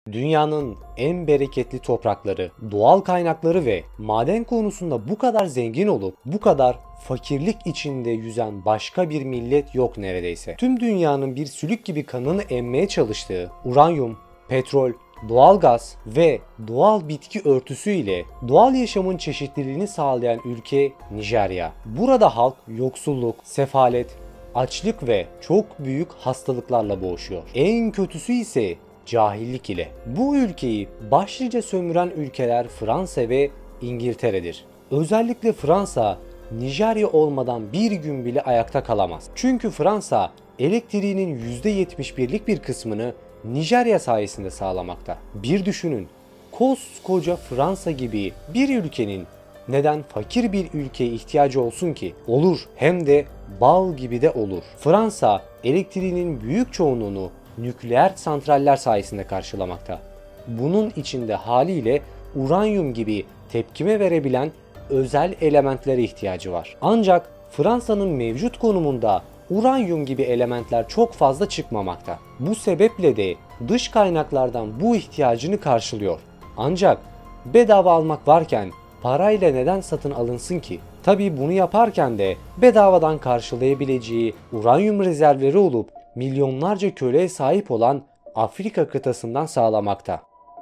Dünyanın en bereketli toprakları, doğal kaynakları ve maden konusunda bu kadar zengin olup bu kadar fakirlik içinde yüzen başka bir millet yok neredeyse. Tüm dünyanın bir sülük gibi kanını emmeye çalıştığı uranyum, petrol, doğalgaz ve doğal bitki örtüsü ile doğal yaşamın çeşitliliğini sağlayan ülke Nijerya. Burada halk yoksulluk, sefalet, açlık ve çok büyük hastalıklarla boğuşuyor. En kötüsü ise cahillik ile. Bu ülkeyi başlıca sömüren ülkeler Fransa ve İngiltere'dir. Özellikle Fransa, Nijerya olmadan bir gün bile ayakta kalamaz. Çünkü Fransa elektriğinin %71'lik bir kısmını Nijerya sayesinde sağlamakta. Bir düşünün, koskoca Fransa gibi bir ülkenin neden fakir bir ülkeye ihtiyacı olsun ki? Olur, hem de bal gibi de olur. Fransa elektriğinin büyük çoğunluğunu nükleer santraller sayesinde karşılamakta. Bunun içinde haliyle uranyum gibi tepkime verebilen özel elementlere ihtiyacı var. Ancak Fransa'nın mevcut konumunda uranyum gibi elementler çok fazla çıkmamakta. Bu sebeple de dış kaynaklardan bu ihtiyacını karşılıyor. Ancak bedava almak varken parayla neden satın alınsın ki? Tabii bunu yaparken de bedavadan karşılayabileceği uranyum rezervleri olup milyonlarca köleye sahip olan Afrika kıtasından sağlamakta.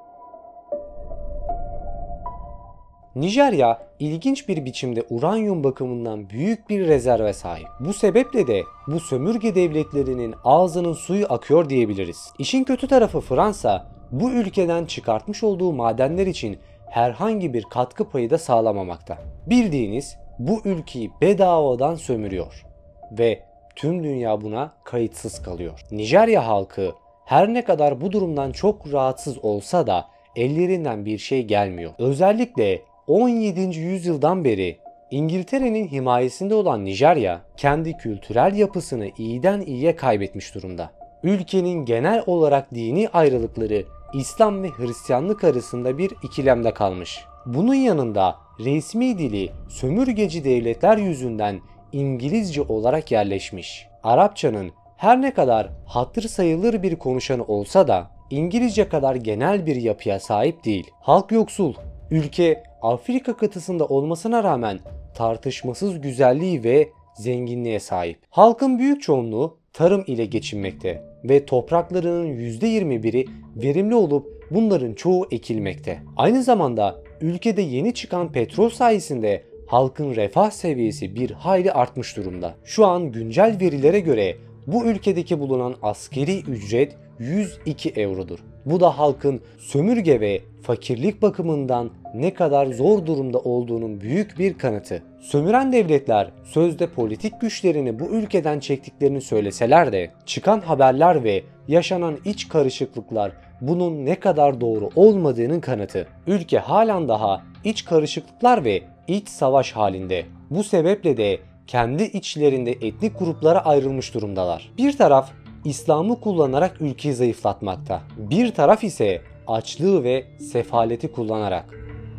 Nijerya ilginç bir biçimde uranyum bakımından büyük bir rezerve sahip. Bu sebeple de bu sömürge devletlerinin ağzının suyu akıyor diyebiliriz. İşin kötü tarafı Fransa bu ülkeden çıkartmış olduğu madenler için herhangi bir katkı payı da sağlamamakta. Bildiğiniz bu ülkeyi bedavadan sömürüyor ve tüm dünya buna kayıtsız kalıyor. Nijerya halkı her ne kadar bu durumdan çok rahatsız olsa da ellerinden bir şey gelmiyor. Özellikle 17. yüzyıldan beri İngiltere'nin himayesinde olan Nijerya kendi kültürel yapısını iyiden iyiye kaybetmiş durumda. Ülkenin genel olarak dini ayrılıkları İslam ve Hristiyanlık arasında bir ikilemde kalmış. Bunun yanında resmi dili sömürgeci devletler yüzünden İngilizce olarak yerleşmiş. Arapçanın her ne kadar hatır sayılır bir konuşanı olsa da İngilizce kadar genel bir yapıya sahip değil. Halk yoksul. Ülke Afrika kıtasında olmasına rağmen tartışmasız güzelliği ve zenginliğe sahip. Halkın büyük çoğunluğu tarım ile geçinmekte ve topraklarının %21'i verimli olup bunların çoğu ekilmekte. Aynı zamanda ülkede yeni çıkan petrol sayesinde halkın refah seviyesi bir hayli artmış durumda. Şu an güncel verilere göre bu ülkedeki bulunan askeri ücret 102 eurodur. Bu da halkın sömürge ve fakirlik bakımından ne kadar zor durumda olduğunun büyük bir kanıtı. Sömüren devletler sözde politik güçlerini bu ülkeden çektiklerini söyleseler de çıkan haberler ve yaşanan iç karışıklıklar bunun ne kadar doğru olmadığının kanıtı. Ülke halen daha iç karışıklıklar ve iç savaş halinde. Bu sebeple de kendi içlerinde etnik gruplara ayrılmış durumdalar. Bir taraf İslam'ı kullanarak ülkeyi zayıflatmakta. Bir taraf ise açlığı ve sefaleti kullanarak.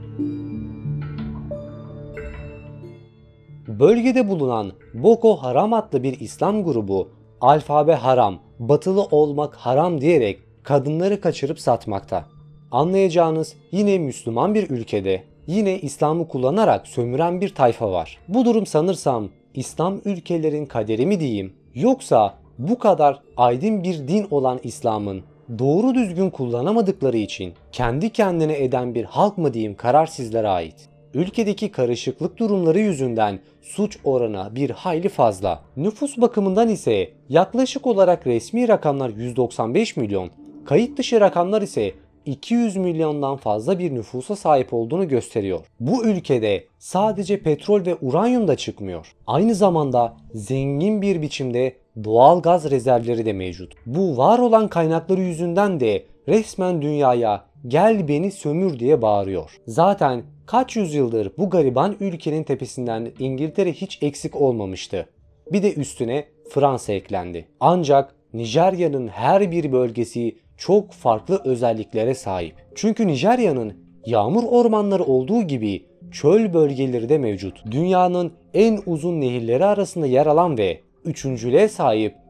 Bölgede bulunan Boko Haram adlı bir İslam grubu alfabe haram, batılı olmak haram diyerek kadınları kaçırıp satmakta. Anlayacağınız yine Müslüman bir ülkede yine İslam'ı kullanarak sömüren bir tayfa var. Bu durum sanırsam İslam ülkelerin kaderi mi diyeyim, yoksa bu kadar aydın bir din olan İslam'ın doğru düzgün kullanamadıkları için kendi kendine eden bir halk mı diyeyim, karar sizlere ait. Ülkedeki karışıklık durumları yüzünden suç oranı bir hayli fazla. Nüfus bakımından ise yaklaşık olarak resmi rakamlar 195 milyon, kayıt dışı rakamlar ise 200 milyondan fazla bir nüfusa sahip olduğunu gösteriyor. Bu ülkede sadece petrol ve uranyum da çıkmıyor. Aynı zamanda zengin bir biçimde doğal gaz rezervleri de mevcut. Bu var olan kaynakları yüzünden de resmen dünyaya gel beni sömür diye bağırıyor. Zaten kaç yüzyıldır bu gariban ülkenin tepesinden İngiltere hiç eksik olmamıştı. Bir de üstüne Fransa eklendi. Ancak Nijerya'nın her bir bölgesi çok farklı özelliklere sahip. Çünkü Nijerya'nın yağmur ormanları olduğu gibi çöl bölgeleri de mevcut. Dünyanın en uzun nehirleri arasında yer alan ve üçüncülüğe sahip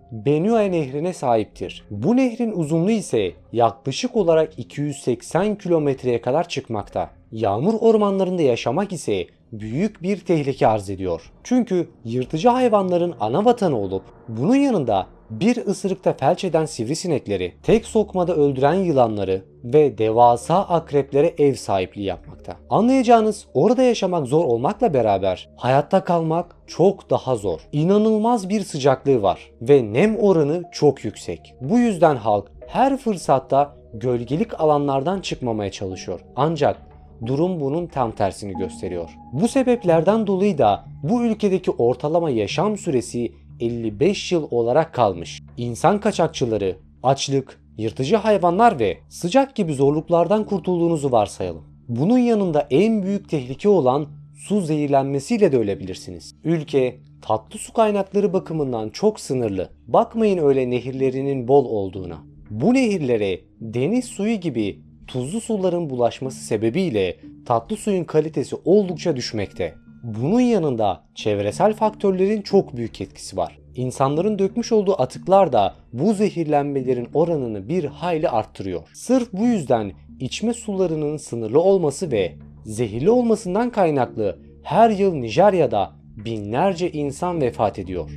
Benue Nehri'ne sahiptir. Bu nehrin uzunluğu ise yaklaşık olarak 280 kilometreye kadar çıkmakta. Yağmur ormanlarında yaşamak ise büyük bir tehlike arz ediyor. Çünkü yırtıcı hayvanların ana vatanı olup bunun yanında bir ısırıkta felç eden sivrisinekleri, tek sokmada öldüren yılanları ve devasa akreplere ev sahipliği yapmakta. Anlayacağınız, orada yaşamak zor olmakla beraber hayatta kalmak çok daha zor. İnanılmaz bir sıcaklığı var ve nem oranı çok yüksek. Bu yüzden halk her fırsatta gölgelik alanlardan çıkmamaya çalışıyor. Ancak durum bunun tam tersini gösteriyor. Bu sebeplerden dolayı da bu ülkedeki ortalama yaşam süresi 55 yıl olarak kalmış. İnsan kaçakçıları, açlık, yırtıcı hayvanlar ve sıcak gibi zorluklardan kurtulduğunuzu varsayalım. Bunun yanında en büyük tehlike olan su zehirlenmesiyle de ölebilirsiniz. Ülke tatlı su kaynakları bakımından çok sınırlı. Bakmayın öyle nehirlerinin bol olduğuna. Bu nehirlere deniz suyu gibi tuzlu suların bulaşması sebebiyle tatlı suyun kalitesi oldukça düşmekte. Bunun yanında çevresel faktörlerin çok büyük etkisi var. İnsanların dökmüş olduğu atıklar da bu zehirlenmelerin oranını bir hayli arttırıyor. Sırf bu yüzden içme sularının sınırlı olması ve zehirli olmasından kaynaklı her yıl Nijerya'da binlerce insan vefat ediyor.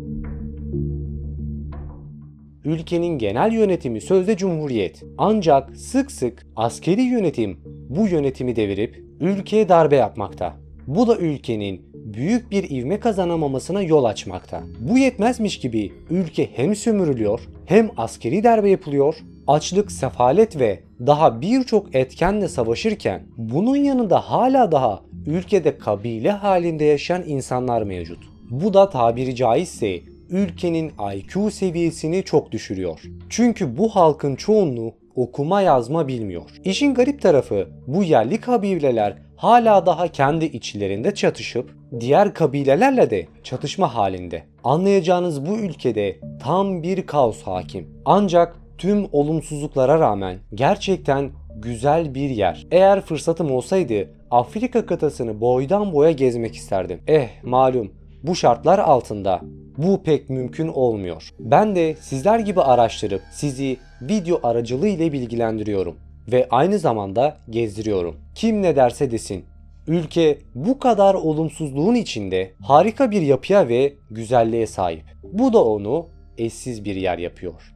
Ülkenin genel yönetimi sözde cumhuriyet. Ancak sık sık askeri yönetim bu yönetimi devirip ülkeye darbe yapmakta. Bu da ülkenin büyük bir ivme kazanamamasına yol açmakta. Bu yetmezmiş gibi ülke hem sömürülüyor hem askeri darbe yapılıyor, açlık, sefalet ve daha birçok etkenle savaşırken bunun yanında hala daha ülkede kabile halinde yaşayan insanlar mevcut. Bu da tabiri caizse ülkenin IQ seviyesini çok düşürüyor. Çünkü bu halkın çoğunluğu okuma yazma bilmiyor. İşin garip tarafı bu yerli kabileler hala daha kendi içlerinde çatışıp diğer kabilelerle de çatışma halinde. Anlayacağınız bu ülkede tam bir kaos hakim. Ancak tüm olumsuzluklara rağmen gerçekten güzel bir yer. Eğer fırsatım olsaydı Afrika kıtasını boydan boya gezmek isterdim. Malum bu şartlar altında bu pek mümkün olmuyor. Ben de sizler gibi araştırıp sizi video aracılığı ile bilgilendiriyorum ve aynı zamanda gezdiriyorum. Kim ne derse desin. Ülke bu kadar olumsuzluğun içinde harika bir yapıya ve güzelliğe sahip. Bu da onu eşsiz bir yer yapıyor.